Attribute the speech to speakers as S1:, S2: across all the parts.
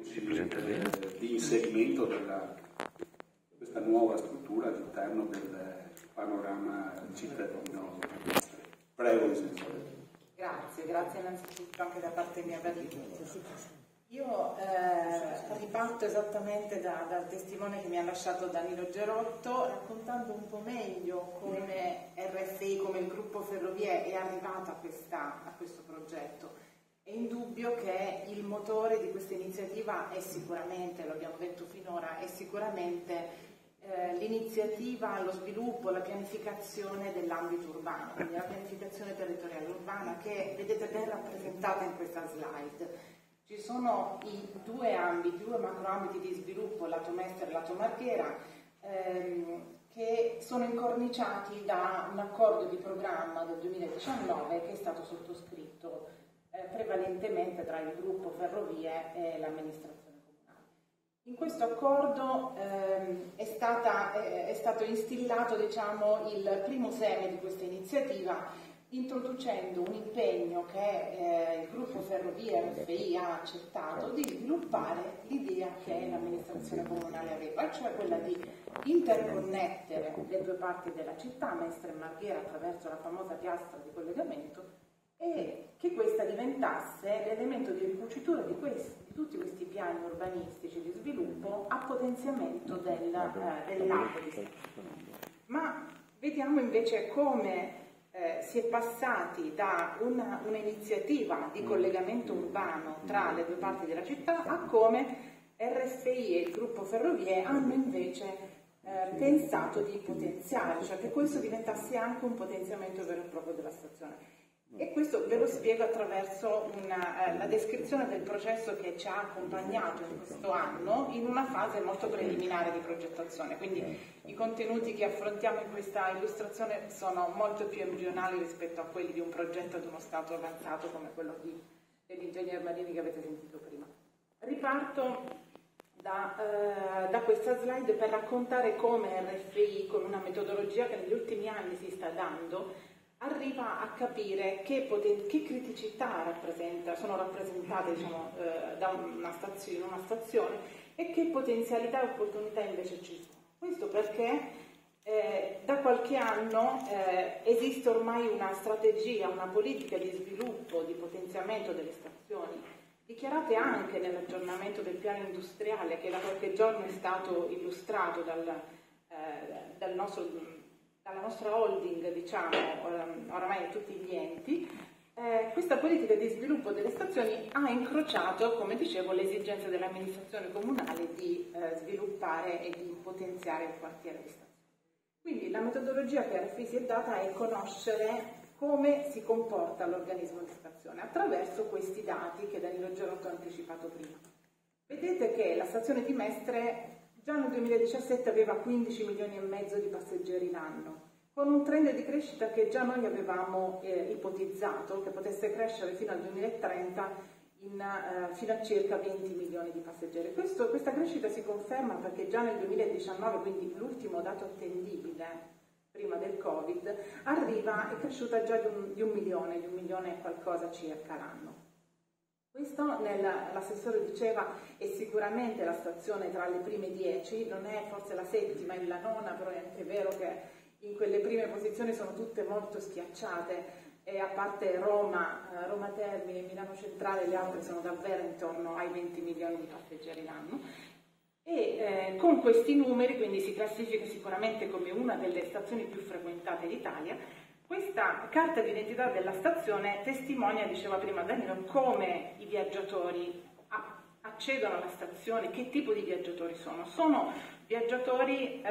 S1: di inserimento di questa nuova struttura all'interno del panorama cittadino. Prego,
S2: Grazie innanzitutto anche da parte mia per l'invito. Io riparto esattamente dal testimone che mi ha lasciato Danilo Gerotto, raccontando un po' meglio come RFI, come il gruppo Ferrovie è arrivato a questo progetto. È indubbio che il motore di questa iniziativa è sicuramente, lo abbiamo detto finora, è sicuramente l'iniziativa, lo sviluppo, la pianificazione dell'ambito urbano, quindi la pianificazione territoriale urbana che vedete ben rappresentata in questa slide. Ci sono i due macroambiti di sviluppo, lato Mestre e lato Marghera, che sono incorniciati da un accordo di programma del 2019 che è stato sottoscritto prevalentemente tra il gruppo Ferrovie e l'amministrazione comunale. In questo accordo è stato instillato, diciamo, il primo seme di questa iniziativa, introducendo un impegno che il gruppo Ferrovie RFI ha accettato di sviluppare l'idea che l'amministrazione comunale aveva, cioè quella di interconnettere le due parti della città, Mestre e Marghera, attraverso la famosa piastra di collegamento, e che questa diventasse l'elemento di ricucitura di tutti questi piani urbanistici di sviluppo a potenziamento dell'arco di stazione. Ma vediamo invece come si è passati da un'iniziativa di collegamento urbano tra le due parti della città a come RFI e il gruppo Ferrovie hanno invece pensato di potenziare, cioè che questo diventasse anche un potenziamento vero e proprio della stazione. E questo ve lo spiego attraverso la descrizione del processo che ci ha accompagnato in questo anno in una fase molto preliminare di progettazione, quindi i contenuti che affrontiamo in questa illustrazione sono molto più embrionali rispetto a quelli di un progetto ad uno stato avanzato come quello dell'ingegner Marini che avete sentito prima. Riparto da questa slide per raccontare come RFI, con una metodologia che negli ultimi anni si sta dando, arriva a capire che criticità sono rappresentate, diciamo, da una stazione e che potenzialità e opportunità invece ci sono. Questo perché da qualche anno esiste ormai una strategia, una politica di sviluppo, di potenziamento delle stazioni, dichiarate anche nell'aggiornamento del piano industriale che da qualche giorno è stato illustrato dalla nostra holding, diciamo, oramai tutti gli enti. Questa politica di sviluppo delle stazioni ha incrociato, come dicevo, le esigenze dell'amministrazione comunale di sviluppare e di potenziare il quartiere di stazione. Quindi la metodologia che RFI si è data è conoscere come si comporta l'organismo di stazione attraverso questi dati che Danilo Gerotto ha anticipato prima. Vedete che la stazione di Mestre già nel 2017 aveva 15 milioni e mezzo di passeggeri l'anno, con un trend di crescita che già noi avevamo ipotizzato, che potesse crescere fino al 2030 fino a circa 20 milioni di passeggeri. Questa crescita si conferma perché già nel 2019, quindi l'ultimo dato attendibile prima del Covid, è cresciuta già di un milione e qualcosa circa l'anno. Questo, l'assessore diceva, è sicuramente la stazione tra le prime 10, non è forse la settima, è la nona, però è anche vero che in quelle prime posizioni sono tutte molto schiacciate, e a parte Roma Termini e Milano Centrale, le altre sono davvero intorno ai 20 milioni di passeggeri l'anno. E con questi numeri, quindi si classifica sicuramente come una delle stazioni più frequentate d'Italia. Questa carta d'identità della stazione testimonia, diceva prima Danilo, come i viaggiatori accedono alla stazione, che tipo di viaggiatori sono. Sono viaggiatori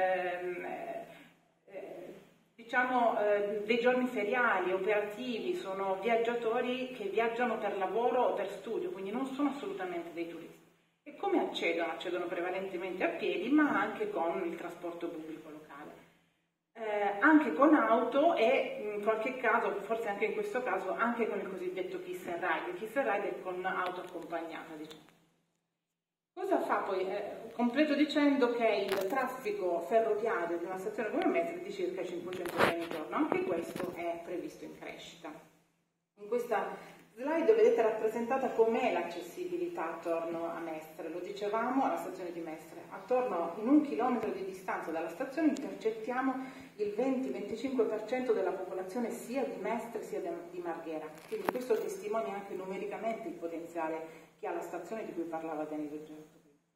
S2: diciamo dei giorni feriali, operativi, sono viaggiatori che viaggiano per lavoro o per studio, quindi non sono assolutamente dei turisti. E come accedono? Accedono prevalentemente a piedi, ma anche con il trasporto pubblico locale. Anche con auto e in qualche caso, forse anche in questo caso, anche con il cosiddetto kiss and ride. Il kiss and ride è con auto accompagnata, diciamo. Cosa fa poi? Completo dicendo che il traffico ferroviario di una stazione come Mestre è di circa 500 treni al giorno, anche questo è previsto in crescita. In questa slide vedete rappresentata com'è l'accessibilità attorno a Mestre, lo dicevamo alla stazione di Mestre, attorno in 1 chilometro di distanza dalla stazione intercettiamo il 20-25% della popolazione sia di Mestre sia di Marghera, quindi questo testimonia anche numericamente il potenziale che ha la stazione di cui parlava Danilo Gerotto.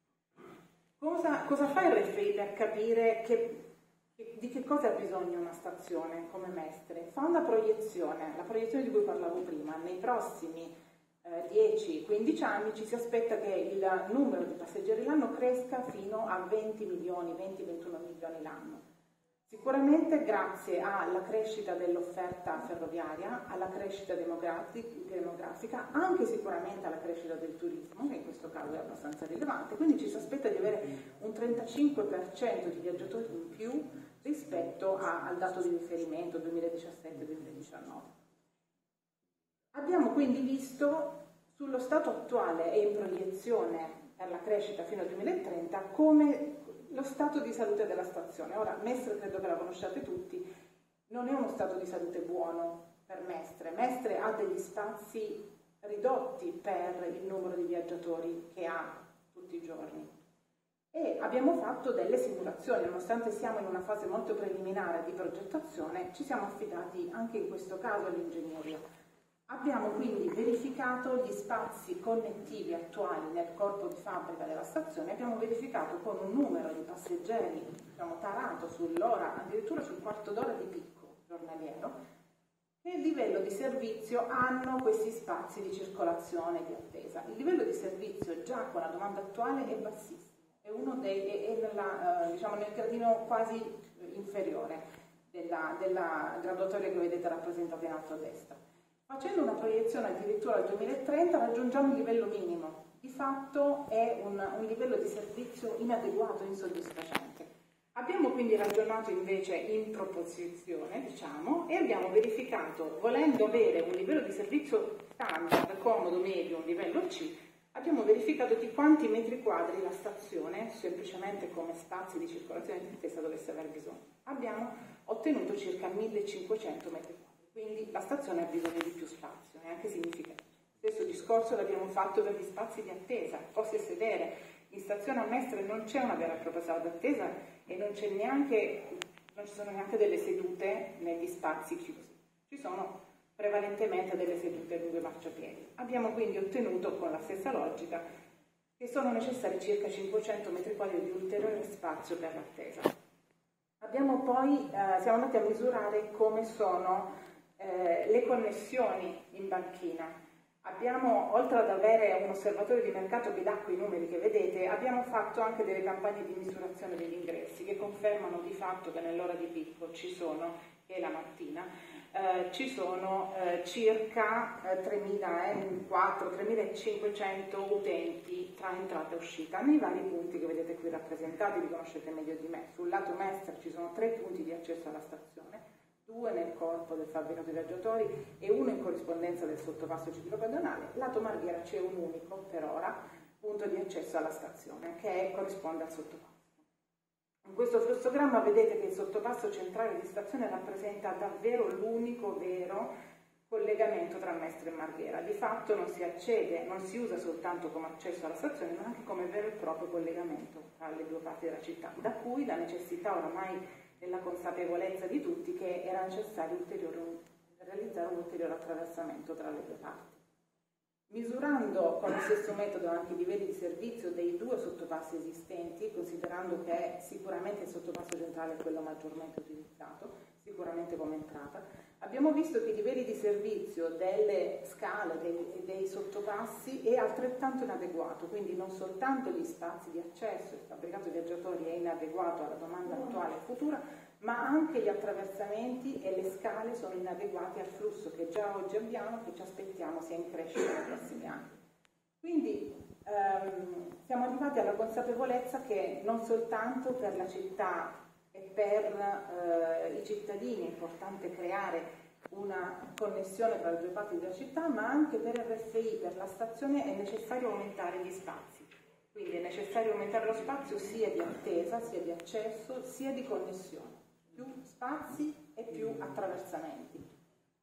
S2: Cosa fa il RFI per capire di che cosa ha bisogno una stazione come Mestre? Fa una proiezione, la proiezione di cui parlavo prima. Nei prossimi 10-15 anni ci si aspetta che il numero di passeggeri l'anno cresca fino a 20 milioni, 20-21 milioni l'anno. Sicuramente grazie alla crescita dell'offerta ferroviaria, alla crescita demografica, anche sicuramente alla crescita del turismo, che in questo caso è abbastanza rilevante, quindi ci si aspetta di avere un 35% di viaggiatori in più rispetto al dato di riferimento 2017-2019. Abbiamo quindi visto sullo stato attuale e in proiezione per la crescita fino al 2030 come lo stato di salute della stazione. Ora, Mestre credo che la conosciate tutti, non è uno stato di salute buono per Mestre. Mestre ha degli spazi ridotti per il numero di viaggiatori che ha tutti i giorni. E abbiamo fatto delle simulazioni, nonostante siamo in una fase molto preliminare di progettazione, ci siamo affidati anche in questo caso all'ingegneria. Abbiamo quindi verificato gli spazi connettivi attuali nel corpo di fabbrica della stazione, abbiamo verificato con un numero di passeggeri, diciamo, tarato sull'ora, addirittura sul quarto d'ora di picco giornaliero, che livello di servizio hanno questi spazi di circolazione e di attesa. Il livello di servizio già con la domanda attuale è bassissimo, è nel gradino quasi inferiore della graduatoria che vedete rappresentata in alto a destra. Facendo una proiezione addirittura al 2030 raggiungiamo il livello minimo, di fatto è un livello di servizio inadeguato, insoddisfacente. Abbiamo quindi ragionato invece in proposizione, diciamo, e abbiamo verificato, volendo avere un livello di servizio standard, comodo, medio, un livello C, abbiamo verificato di quanti metri quadri la stazione, semplicemente come spazi di circolazione di attesa, dovesse aver bisogno. Abbiamo ottenuto circa 1500 metri quadri. Quindi la stazione ha bisogno di più spazio, è anche significativo. Stesso discorso l'abbiamo fatto per gli spazi di attesa, posti a sedere. In stazione a Mestre non c'è una vera e propria sala d'attesa e non ci sono neanche delle sedute negli spazi chiusi. Ci sono prevalentemente delle sedute lungo i marciapiedi. Abbiamo quindi ottenuto, con la stessa logica, che sono necessari circa 500 metri quadri di ulteriore spazio per l'attesa. Abbiamo poi, siamo andati a misurare come sono le connessioni in banchina. Abbiamo, oltre ad avere un osservatorio di mercato che dà quei numeri che vedete, abbiamo fatto anche delle campagne di misurazione degli ingressi che confermano di fatto che nell'ora di picco ci sono, che è la mattina, ci sono circa 3.500 utenti tra entrata e uscita nei vari punti che vedete qui rappresentati, li conoscete meglio di me. Sul lato Mestre ci sono 3 punti di accesso alla stazione, 2 nel corpo del fabbricato viaggiatori e 1 in corrispondenza del sottopasso ciclopedonale. Lato Marghera c'è un unico, per ora, punto di accesso alla stazione, che corrisponde al sottopasso. In questo flussogramma vedete che il sottopasso centrale di stazione rappresenta davvero l'unico vero collegamento tra Mestre e Marghera. Di fatto non si accede, non si usa soltanto come accesso alla stazione, ma anche come vero e proprio collegamento tra le due parti della città, da cui la necessità oramai nella consapevolezza di tutti che era necessario realizzare un ulteriore attraversamento tra le due parti. Misurando con lo stesso metodo anche i livelli di servizio dei 2 sottopassi esistenti, considerando che sicuramente il sottopasso centrale è quello maggiormente utilizzato, sicuramente come entrata, abbiamo visto che i livelli di servizio delle scale e dei sottopassi è altrettanto inadeguato, quindi non soltanto gli spazi di accesso, il fabbricato viaggiatori è inadeguato alla domanda attuale e futura, ma anche gli attraversamenti e le scale sono inadeguati al flusso che già oggi abbiamo, che ci aspettiamo sia in crescita nei prossimi anni. Quindi siamo arrivati alla consapevolezza che non soltanto per la città e per i cittadini è importante creare una connessione tra le due parti della città, ma anche per RFI, per la stazione, è necessario aumentare gli spazi. Quindi è necessario aumentare lo spazio sia di attesa, sia di accesso, sia di connessione. Più spazi e più attraversamenti.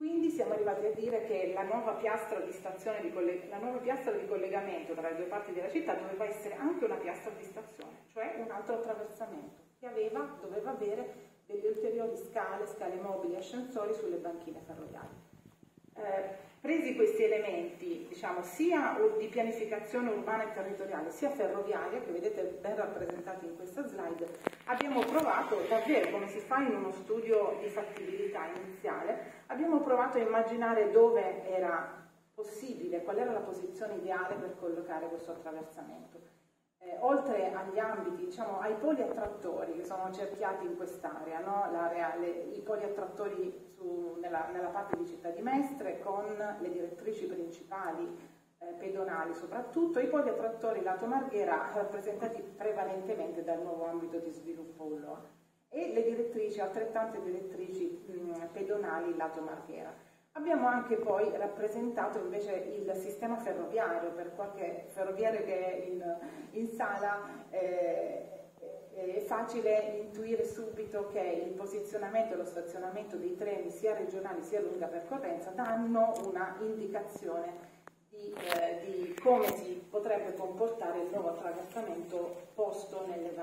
S2: Quindi siamo arrivati a dire che la nuova piastra di stazione la nuova piastra di collegamento tra le due parti della città doveva essere anche una piastra di stazione, cioè un altro attraversamento che doveva avere delle ulteriori scale mobili, ascensori sulle banchine ferroviarie. Presi questi elementi, diciamo, sia di pianificazione urbana e territoriale, sia ferroviaria, che vedete ben rappresentati in questa slide, abbiamo provato davvero, come si fa in uno studio di fattibilità iniziale, abbiamo provato a immaginare dove era possibile, qual era la posizione ideale per collocare questo attraversamento. Oltre agli ambiti, diciamo, ai poli attrattori che sono cerchiati in quest'area, no? I poli attrattori nella parte di Città di Mestre con le direttrici principali pedonali soprattutto, i poli attrattori lato Marghera rappresentati prevalentemente dal nuovo ambito di sviluppo Ulloa e le direttrici, altrettante direttrici pedonali lato Marghera. Abbiamo anche poi rappresentato invece il sistema ferroviario, per qualche ferroviario che è in sala è facile intuire subito che il posizionamento e lo stazionamento dei treni sia regionali sia a lunga percorrenza danno una indicazione di come si potrebbe comportare il nuovo attraversamento posto nelle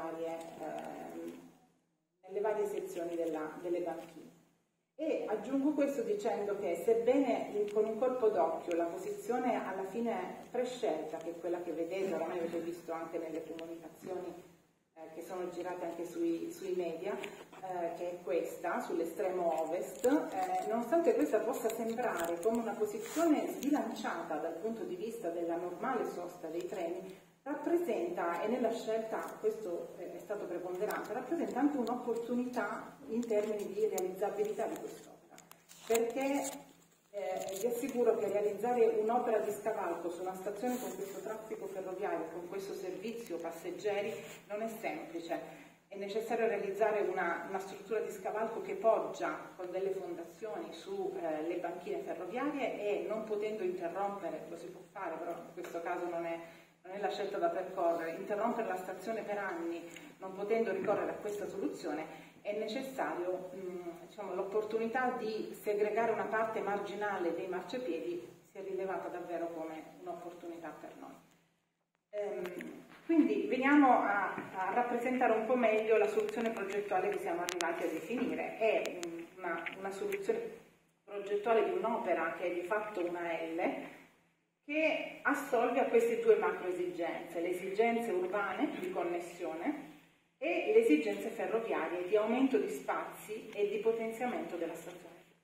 S2: varie sezioni delle banchine. E aggiungo questo dicendo che sebbene con un colpo d'occhio la posizione alla fine prescelta, che è quella che vedete, oramai avete visto anche nelle comunicazioni che sono girate anche sui media, che è questa, sull'estremo ovest, nonostante questa possa sembrare come una posizione sbilanciata dal punto di vista della normale sosta dei treni, rappresenta, e nella scelta questo è stato preponderante, rappresenta anche un'opportunità in termini di realizzabilità di quest'opera, perché vi assicuro che realizzare un'opera di scavalco su una stazione con questo traffico ferroviario, con questo servizio passeggeri, non è semplice. È necessario realizzare una struttura di scavalco che poggia con delle fondazioni sulle banchine ferroviarie e non potendo interrompere, lo si può fare, però in questo caso non è la scelta da percorrere, interrompere la stazione per anni non potendo ricorrere a questa soluzione, è necessario, diciamo, l'opportunità di segregare una parte marginale dei marciapiedi si è rilevata davvero come un'opportunità per noi. Quindi veniamo a rappresentare un po' meglio la soluzione progettuale che siamo arrivati a definire. È una soluzione progettuale di un'opera che è di fatto una L, che assolve a queste due macro esigenze, le esigenze urbane di connessione e le esigenze ferroviarie di aumento di spazi e di potenziamento della stazione.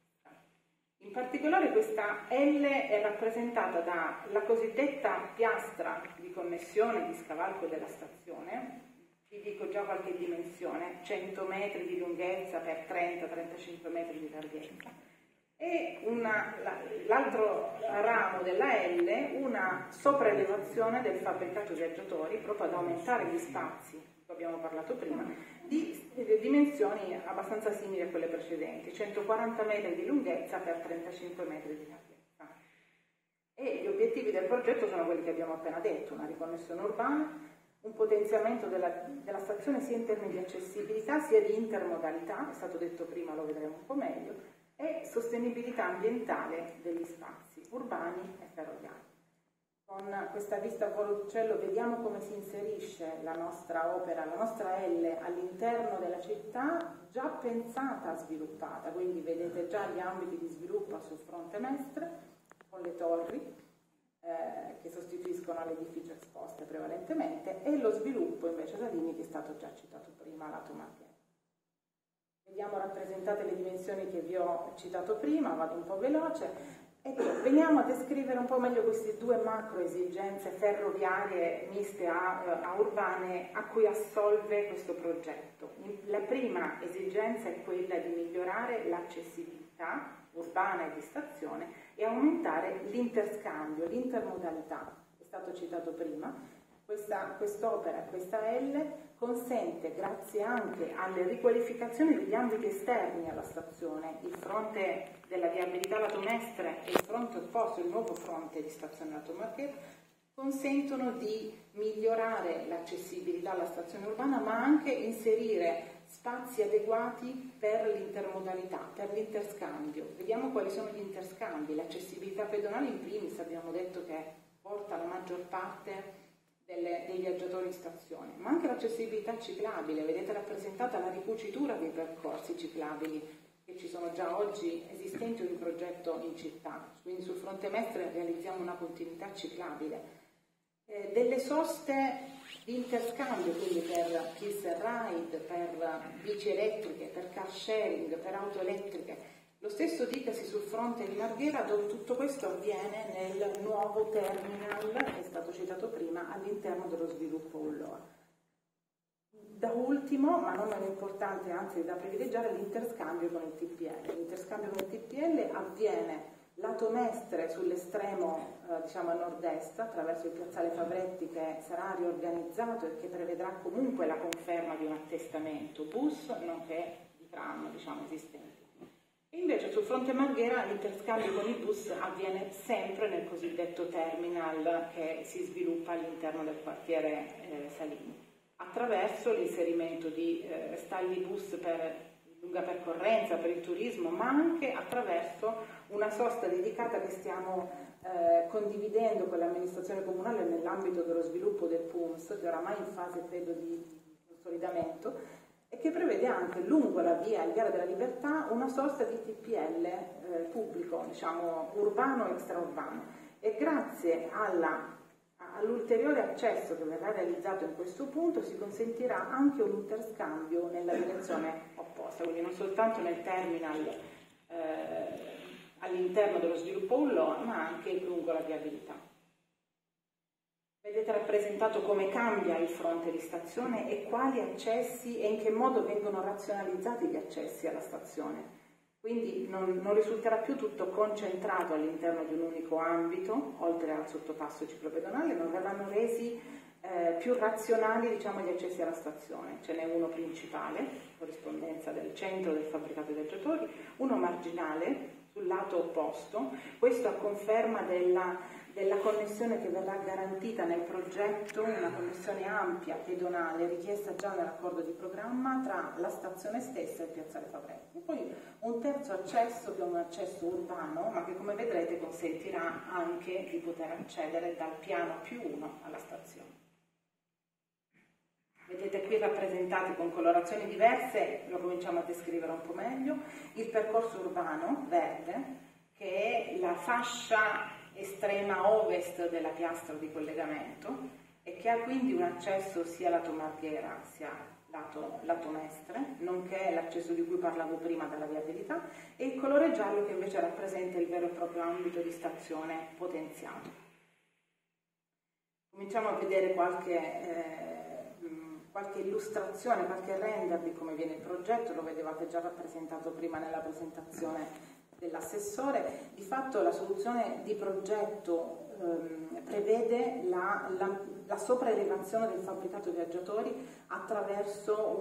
S2: In particolare questa L è rappresentata dalla cosiddetta piastra di connessione di scavalco della stazione, vi dico già qualche dimensione, 100 metri di lunghezza per 30-35 metri di larghezza, e l'altro ramo della L, una sopraelevazione del fabbricato viaggiatori proprio ad aumentare gli spazi, di cui abbiamo parlato prima, di dimensioni abbastanza simili a quelle precedenti, 140 metri di lunghezza per 35 metri di larghezza. E gli obiettivi del progetto sono quelli che abbiamo appena detto: una riconnessione urbana, un potenziamento della stazione sia in termini di accessibilità sia di intermodalità, è stato detto prima, lo vedremo un po' meglio, e sostenibilità ambientale degli spazi urbani e ferroviari. Con questa vista a volo d'uccello vediamo come si inserisce la nostra opera, la nostra L, all'interno della città, già pensata, sviluppata, quindi vedete già gli ambiti di sviluppo sul fronte Mestre, con le torri che sostituiscono le edifici esposte prevalentemente, e lo sviluppo invece Salini, che è stato già citato prima, lato Marghera. Vediamo rappresentate le dimensioni che vi ho citato prima, vado un po' veloce. Ecco, veniamo a descrivere un po' meglio queste due macro esigenze ferroviarie miste a urbane a cui assolve questo progetto. La prima esigenza è quella di migliorare l'accessibilità urbana e di stazione e aumentare l'interscambio, l'intermodalità, è stato citato prima. Quest'opera, questa L, consente, grazie anche alle riqualificazioni degli ambiti esterni alla stazione, il fronte della viabilità lato Mestre e il fronte opposto, il nuovo fronte di stazione lato Marghera, consentono di migliorare l'accessibilità alla stazione urbana, ma anche inserire spazi adeguati per l'intermodalità, per l'interscambio. Vediamo quali sono gli interscambi. L'accessibilità pedonale in primis abbiamo detto che porta la maggior parte dei viaggiatori in stazione, ma anche l'accessibilità ciclabile. Vedete rappresentata la ricucitura dei percorsi ciclabili che ci sono già oggi esistenti o in progetto in città. Quindi sul fronte Mestre realizziamo una continuità ciclabile. Delle soste di interscambio, quindi per kiss and ride, per bici elettriche, per car sharing, per auto elettriche. Lo stesso dicasi sul fronte di Marghera, dove tutto questo avviene nel nuovo terminal, che è stato citato prima, all'interno dello sviluppo Ulloa. Da ultimo, ma non meno importante, anzi da privilegiare, l'interscambio con il TPL. L'interscambio con il TPL avviene lato Mestre sull'estremo diciamo a nord-est, attraverso il piazzale Favretti, che sarà riorganizzato e che prevedrà comunque la conferma di un attestamento bus nonché di tram diciamo esistenti. E invece sul fronte Marghera l'interscambio con i bus avviene sempre nel cosiddetto terminal che si sviluppa all'interno del quartiere Salini, attraverso l'inserimento di stalli bus per lunga percorrenza, per il turismo, ma anche attraverso una sosta dedicata che stiamo condividendo con l'amministrazione comunale nell'ambito dello sviluppo del PUMS, che oramai è in fase credo di consolidamento, e che prevede anche lungo la via, il Viale della Libertà, una sosta di TPL pubblico, diciamo urbano e extraurbano. E grazie all'ulteriore accesso che verrà realizzato in questo punto si consentirà anche un interscambio nella direzione opposta, quindi non soltanto nel terminal all'interno dello sviluppo Ulloa, ma anche lungo la viabilità. Vedete rappresentato come cambia il fronte di stazione e quali accessi e in che modo vengono razionalizzati gli accessi alla stazione. Quindi non risulterà più tutto concentrato all'interno di un unico ambito, oltre al sottopasso ciclopedonale, ma verranno resi più razionali diciamo, gli accessi alla stazione. Ce n'è uno principale, corrispondenza del centro del fabbricato viaggiatori, uno marginale sul lato opposto, questo a conferma della connessione che verrà garantita nel progetto, una connessione ampia, pedonale, richiesta già nell'accordo di programma tra la stazione stessa e il piazzale Favretti. Poi un terzo accesso che è un accesso urbano, ma che come vedrete consentirà anche di poter accedere dal piano +1 alla stazione. Vedete qui rappresentati con colorazioni diverse, lo cominciamo a descrivere un po' meglio, il percorso urbano verde, che è la fascia estrema ovest della piastra di collegamento e che ha quindi un accesso sia lato Marghera sia lato Mestre, nonché l'accesso di cui parlavo prima dalla viabilità, e il colore giallo che invece rappresenta il vero e proprio ambito di stazione potenziato. Cominciamo a vedere qualche illustrazione, qualche render di come viene il progetto, lo vedevate già rappresentato prima nella presentazione dell'assessore. Di fatto la soluzione di progetto prevede la sopraelevazione del fabbricato viaggiatori attraverso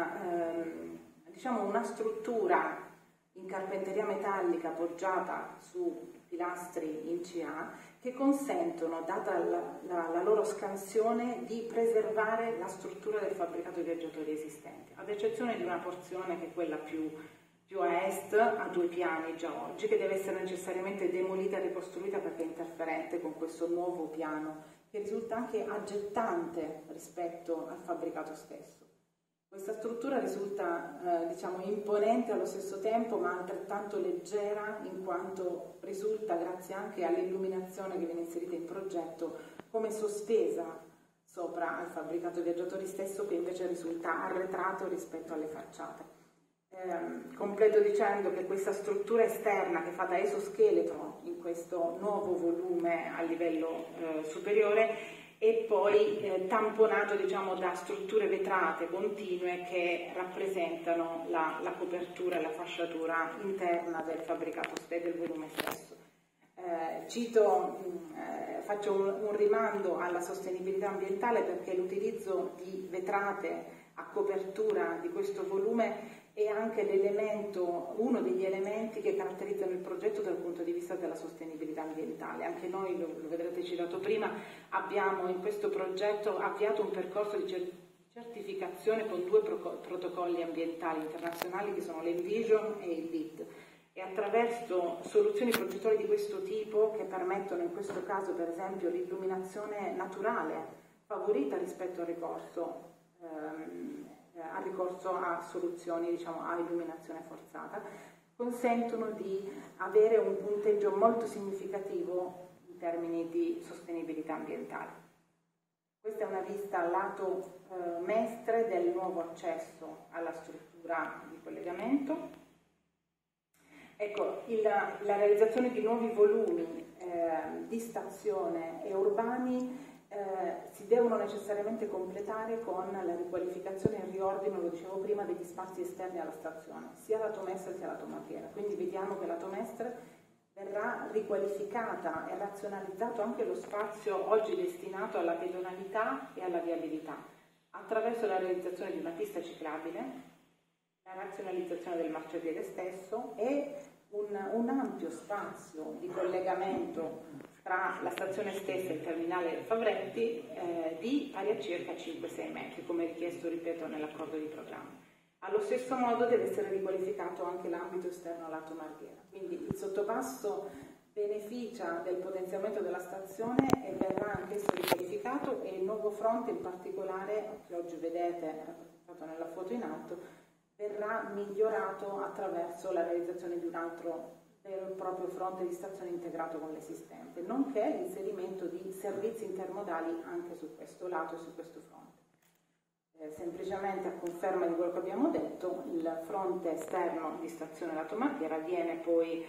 S2: una struttura in carpenteria metallica appoggiata su pilastri in CA che consentono, data la loro scansione, di preservare la struttura del fabbricato viaggiatori esistente, ad eccezione di una porzione che è quella più a est, a 2 piani già oggi, che deve essere necessariamente demolita e ricostruita perché è interferente con questo nuovo piano, che risulta anche aggettante rispetto al fabbricato stesso. Questa struttura risulta diciamo imponente allo stesso tempo, ma altrettanto leggera, in quanto risulta, grazie anche all'illuminazione che viene inserita in progetto, come sospesa sopra al fabbricato viaggiatori stesso, che invece risulta arretrato rispetto alle facciate. Completo dicendo che questa struttura esterna che fa da esoscheletro in questo nuovo volume a livello superiore e poi tamponato diciamo, da strutture vetrate continue che rappresentano la copertura e la fasciatura interna del fabbricato del volume stesso. Faccio un rimando alla sostenibilità ambientale perché l'utilizzo di vetrate a copertura di questo volume è anche uno degli elementi che caratterizzano il progetto dal punto di vista della sostenibilità ambientale. Anche noi, lo vedrete citato prima, abbiamo in questo progetto avviato un percorso di certificazione con 2 protocolli ambientali internazionali che sono l'Envision e il LEED, e attraverso soluzioni progettuali di questo tipo, che permettono in questo caso per esempio l'illuminazione naturale favorita rispetto al ricorso a soluzioni, diciamo, a illuminazione forzata, consentono di avere un punteggio molto significativo in termini di sostenibilità ambientale. Questa è una vista lato Mestre del nuovo accesso alla struttura di collegamento. Ecco, la realizzazione di nuovi volumi di stazione e urbani si devono necessariamente completare con la riqualificazione e il riordino, lo dicevo prima, degli spazi esterni alla stazione, sia lato Mestre sia lato Marghera. Quindi vediamo che lato Mestre verrà riqualificata e razionalizzato anche lo spazio oggi destinato alla pedonalità e alla viabilità, attraverso la realizzazione di una pista ciclabile, la razionalizzazione del marciapiede stesso e un ampio spazio di collegamento tra la stazione stessa e il terminale Favretti di pari a circa 5-6 metri, come richiesto, ripeto, nell'accordo di programma. Allo stesso modo deve essere riqualificato anche l'ambito esterno lato Marghera, quindi il sottopasso beneficia del potenziamento della stazione e verrà anch'esso riqualificato, e il nuovo fronte in particolare, che oggi vedete rappresentato nella foto in alto, verrà migliorato attraverso la realizzazione di un altro vero e proprio fronte di stazione integrato con l'esistente, nonché l'inserimento di servizi intermodali anche su questo lato e su questo fronte. Semplicemente a conferma di quello che abbiamo detto, il fronte esterno di stazione lato Marghera viene poi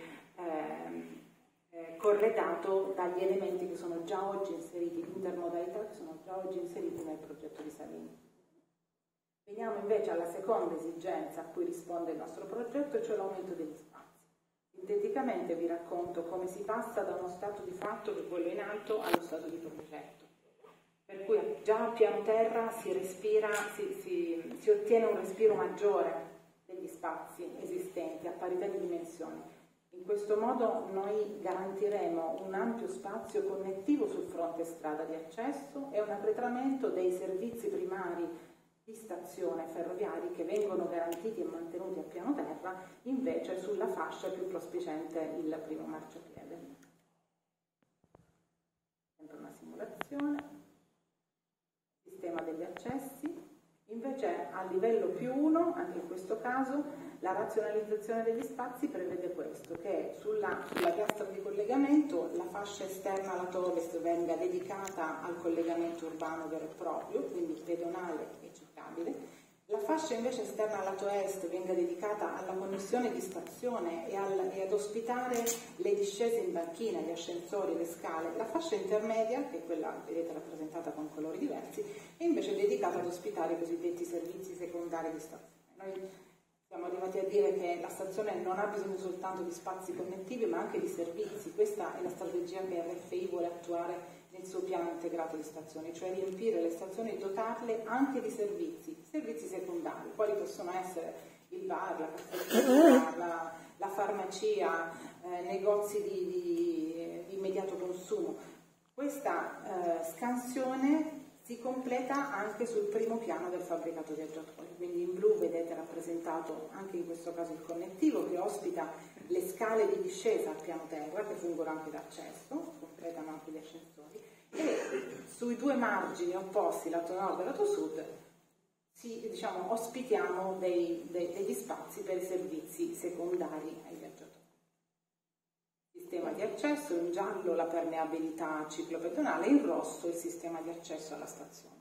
S2: corredato dagli elementi che sono già oggi inseriti, di intermodalità che sono già oggi inseriti nel progetto di Salini. Veniamo invece alla seconda esigenza a cui risponde il nostro progetto, cioè l'aumento degli spazi. Sinteticamente vi racconto come si passa da uno stato di fatto, che è quello in alto, allo stato di progetto. Per cui già a piano terra si ottiene un respiro maggiore degli spazi esistenti a parità di dimensioni. In questo modo noi garantiremo un ampio spazio connettivo sul fronte strada di accesso e un arretramento dei servizi primari di stazione ferroviari che vengono garantiti e mantenuti a piano terra, invece sulla fascia più prospiciente il primo marciapiede. Sempre una simulazione. Sistema degli accessi. Invece a livello più 1, anche in questo caso, la razionalizzazione degli spazi prevede questo, che sulla piastra di collegamento la fascia esterna lato ovest venga dedicata al collegamento urbano vero e proprio, quindi pedonale e ciclabile. La fascia invece esterna lato est venga dedicata alla connessione di stazione e ad ospitare le discese in banchina, gli ascensori, le scale. La fascia intermedia, che è quella, vedete, rappresentata con colori diversi, è invece dedicata ad ospitare i cosiddetti servizi secondari di stazione. Noi siamo arrivati a dire che la stazione non ha bisogno soltanto di spazi connettivi, ma anche di servizi. Questa è la strategia che RFI vuole attuare nel suo piano integrato di stazioni, cioè riempire le stazioni e dotarle anche di servizi secondari, quali possono essere il bar, la caffetteria, la farmacia, negozi di immediato consumo. Questa scansione si completa anche sul primo piano del fabbricato viaggiatori, quindi in blu vedete rappresentato anche in questo caso il connettivo che ospita le scale di discesa al piano terra che fungono anche da accesso, completano anche gli ascensori, e sui due margini opposti, lato nord e lato sud, ospitiamo degli spazi per i servizi secondari ai viaggiatori. Sistema di accesso, in giallo la permeabilità ciclopedonale, in rosso il sistema di accesso alla stazione.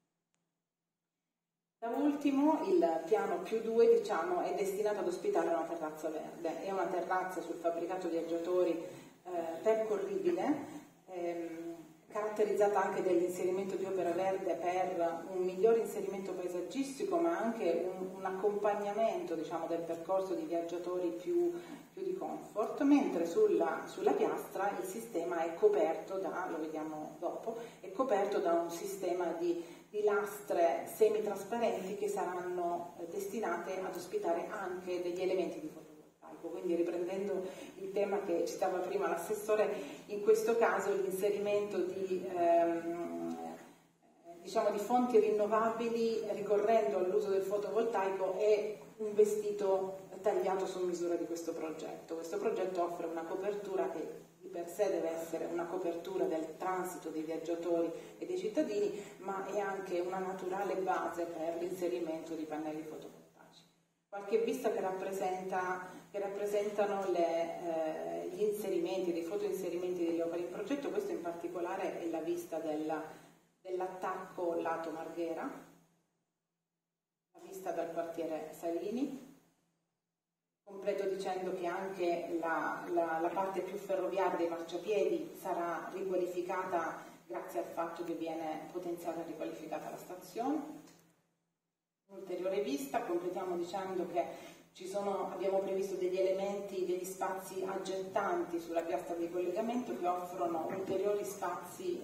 S2: Da ultimo il piano più 2 è destinato ad ospitare una terrazza verde, è una terrazza sul fabbricato viaggiatori percorribile, caratterizzata anche dall'inserimento di opera verde per un miglior inserimento paesaggistico, ma anche un accompagnamento del percorso di viaggiatori più di comfort, mentre sulla piastra il sistema è coperto lo vediamo dopo, è coperto da un sistema di lastre semitrasparenti che saranno destinate ad ospitare anche degli elementi di fotovoltaico. Quindi, riprendendo il tema che citava prima l'assessore, in questo caso l'inserimento di diciamo, di fonti rinnovabili ricorrendo all'uso del fotovoltaico è un vestito tagliato su misura di questo progetto. Questo progetto offre una copertura che di per sé deve essere una copertura del transito dei viaggiatori e dei cittadini, ma è anche una naturale base per l'inserimento di pannelli fotovoltaici. Qualche vista che rappresentano gli inserimenti, dei fotoinserimenti delle opere in progetto. Questo in particolare è la vista dell'attacco lato Marghera, la vista dal quartiere Salini. Completo dicendo che anche la parte più ferroviaria dei marciapiedi sarà riqualificata grazie al fatto che viene potenziata e riqualificata la stazione. Un'ulteriore vista, completiamo dicendo che abbiamo previsto degli elementi, degli spazi aggettanti sulla piazza di collegamento che offrono ulteriori spazi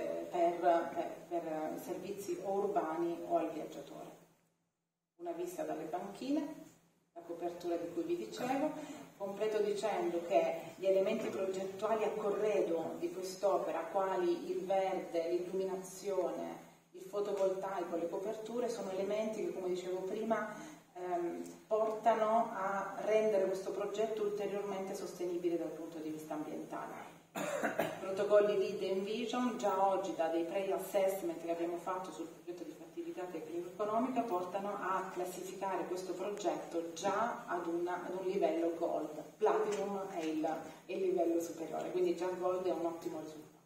S2: per servizi o urbani o al viaggiatore. Una vista dalle banchine, la copertura di cui vi dicevo. Completo dicendo che gli elementi progettuali a corredo di quest'opera, quali il verde, l'illuminazione, il fotovoltaico, le coperture, sono elementi che, come dicevo prima, portano a rendere questo progetto ulteriormente sostenibile dal punto di vista ambientale. Protocolli LEED e Envision già oggi da dei pre-assessment che abbiamo fatto sul progetto di fattibilità tecnico-economica portano a classificare questo progetto già ad un livello Gold. Platinum è il livello superiore, quindi già Gold è un ottimo risultato.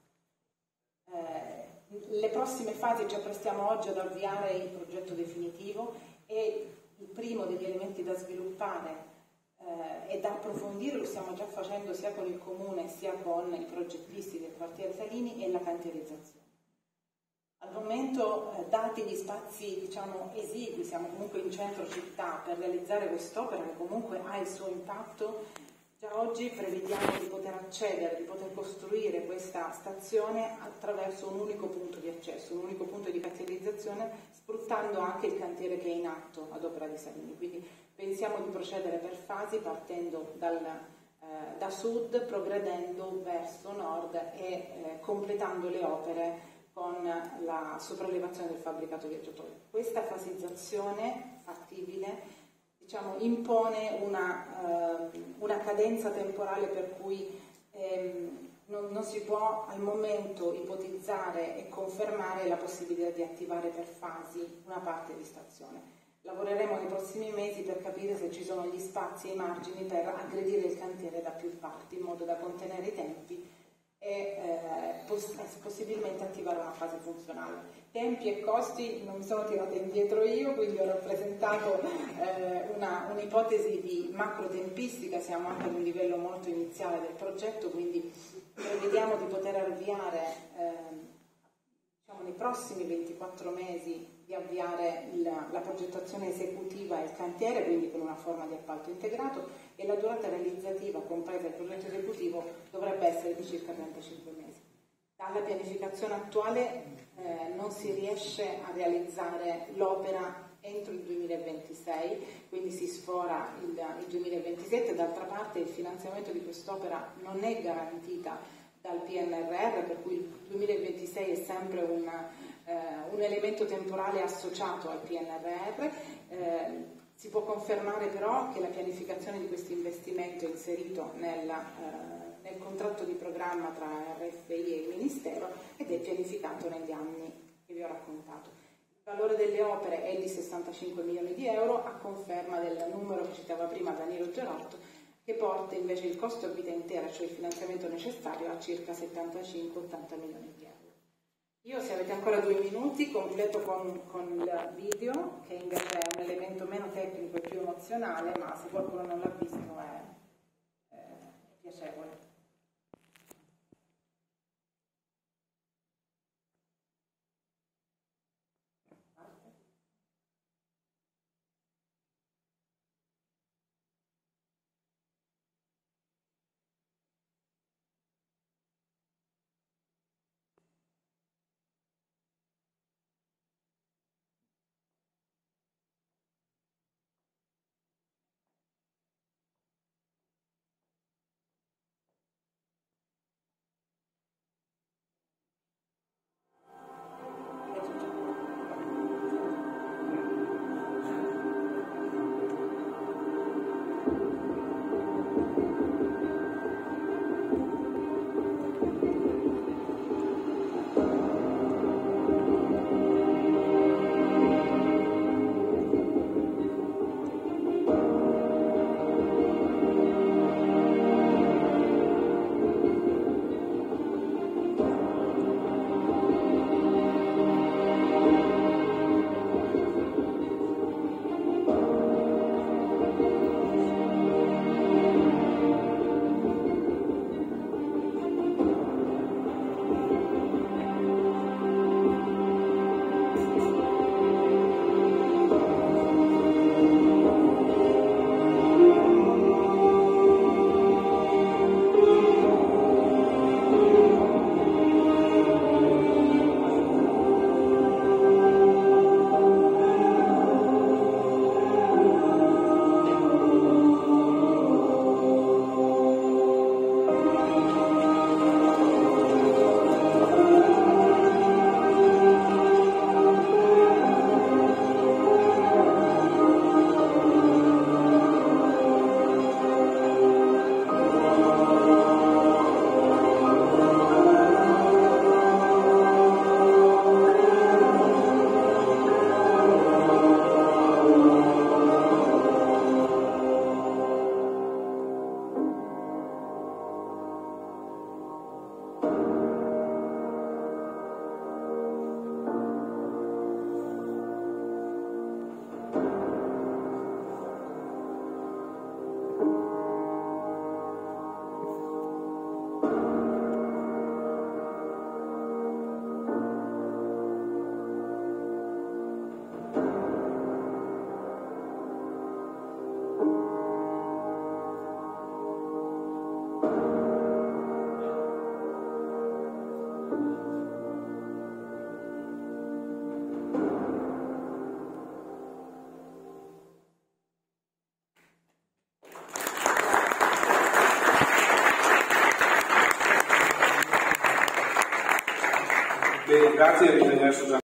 S2: Le prossime fasi ci apprestiamo oggi ad avviare il progetto definitivo e il primo degli elementi da sviluppare e da approfondire, lo stiamo già facendo sia con il Comune sia con i progettisti del quartiere Salini, è la cantierizzazione. Al momento, dati gli spazi diciamo esigui, siamo comunque in centro città per realizzare quest'opera che comunque ha il suo impatto, già oggi prevediamo di poter accedere, di poter costruire questa stazione attraverso un unico punto di accesso, un unico punto di cantierizzazione, sfruttando anche il cantiere che è in atto ad opera di Salini. Quindi pensiamo di procedere per fasi partendo da sud, progredendo verso nord e completando le opere con la sopraelevazione del fabbricato viaggiatori. Questa fasizzazione fattibile diciamo, impone una cadenza temporale per cui non si può al momento ipotizzare e confermare la possibilità di attivare per fasi una parte di stazione. Lavoreremo nei prossimi mesi per capire se ci sono gli spazi e i margini per aggredire il cantiere da più parti in modo da contenere i tempi e possibilmente attivare una fase funzionale. Tempi e costi non mi sono tirata indietro io, quindi ho rappresentato un'ipotesi di macro tempistica, siamo anche ad un livello molto iniziale del progetto, quindi prevediamo di poter avviare diciamo, nei prossimi 24 mesi di avviare la progettazione esecutiva e il cantiere, quindi con una forma di appalto integrato, e la durata realizzativa compresa il progetto esecutivo dovrebbe essere di circa 35 mesi. Dalla pianificazione attuale non si riesce a realizzare l'opera entro il 2026, quindi si sfora il 2027. D'altra parte il finanziamento di quest'opera non è garantita dal PNRR, per cui il 2026 è sempre un elemento temporale associato al PNRR. Si può confermare però che la pianificazione di questo investimento è inserito nel contratto di programma tra RFI e il Ministero ed è pianificato negli anni che vi ho raccontato. Il valore delle opere è di 65 milioni di euro, a conferma del numero che citava prima Danilo Gerotto, che porta invece il costo a vita intera, cioè il finanziamento necessario, a circa 75-80 milioni di euro. Io, se avete ancora 2 minuti, completo con il video, che invece è un elemento meno tecnico e più emozionale, ma se qualcuno non l'ha visto è piacevole.
S1: Bene, grazie, ringrazio Gian.